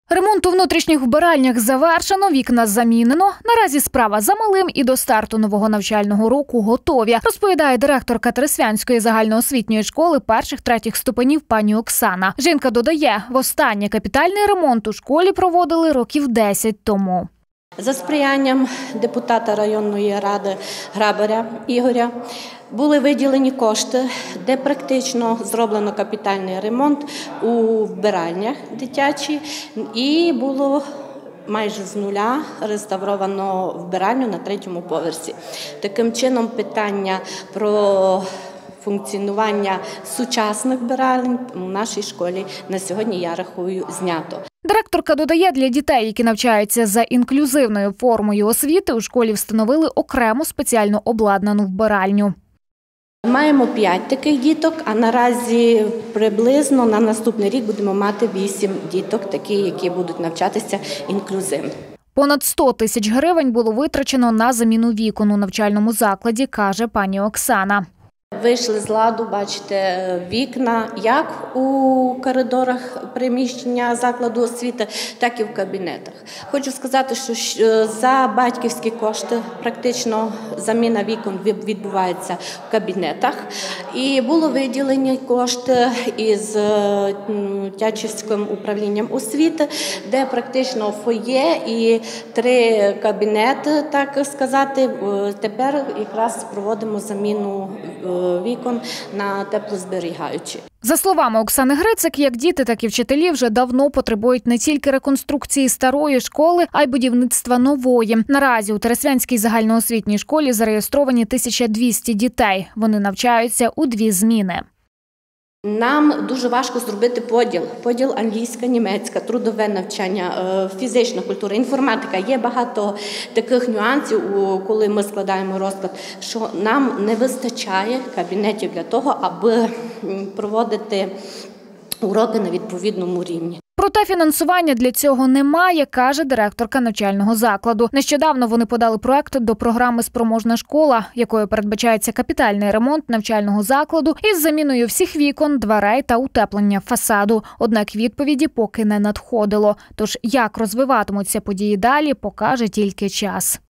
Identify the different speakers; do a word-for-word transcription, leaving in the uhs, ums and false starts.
Speaker 1: Ремонт у внутрішніх вбиральнях завершено, вікна замінено. Наразі справа за малим і до старту нового навчального року готові, розповідає директорка Тресвянської загальноосвітньої школи перших-третіх ступенів пані Оксана. Жінка додає, востаннє капітальний ремонт у школі проводили років десять тому.
Speaker 2: За сприянням депутата районної ради Грабаря Ігоря були виділені кошти, де практично зроблено капітальний ремонт у вбиральнях дитячі і було майже з нуля реставровано вбиральню на третьому поверсі. Таким чином питання про функціонування сучасних вбиралень у нашій школі на сьогодні, я рахую, знято.
Speaker 1: Директорка додає, для дітей, які навчаються за інклюзивною формою освіти, у школі встановили окрему спеціально обладнану вбиральню.
Speaker 2: Маємо п'ять таких діток, а наразі приблизно на наступний рік будемо мати вісім діток, такі, які будуть навчатися інклюзивно.
Speaker 1: Понад сто тисяч гривень було витрачено на заміну вікон у навчальному закладі, каже пані Оксана.
Speaker 2: Вийшли з ладу, бачите, вікна як у коридорах приміщення закладу освіти, так і в кабінетах. Хочу сказати, що за батьківські кошти практично заміна вікон відбувається в кабінетах. І було виділені кошти із Тячівським управлінням освіти, де практично фоє і три кабінети, так сказати, тепер якраз проводимо заміну вікон на теплозберігаючі.
Speaker 1: За словами Оксани Грицик, як діти, так і вчителі вже давно потребують не тільки реконструкції старої школи, а й будівництва нової. Наразі у Тресвянській загальноосвітній школі зареєстровані тисяча двісті дітей. Вони навчаються у дві зміни.
Speaker 2: Нам дуже важко зробити поділ. Поділ англійська, німецька, трудове навчання, фізична культура, інформатика. Є багато таких нюансів, коли ми складаємо розклад, що нам не вистачає кабінетів для того, аби проводити уроки на відповідному рівні.
Speaker 1: Проте фінансування для цього немає, каже директорка навчального закладу. Нещодавно вони подали проект до програми «Спроможна школа», якою передбачається капітальний ремонт навчального закладу із заміною всіх вікон, дверей та утеплення фасаду. Однак відповіді поки не надходило. Тож як розвиватимуться події далі, покаже тільки час.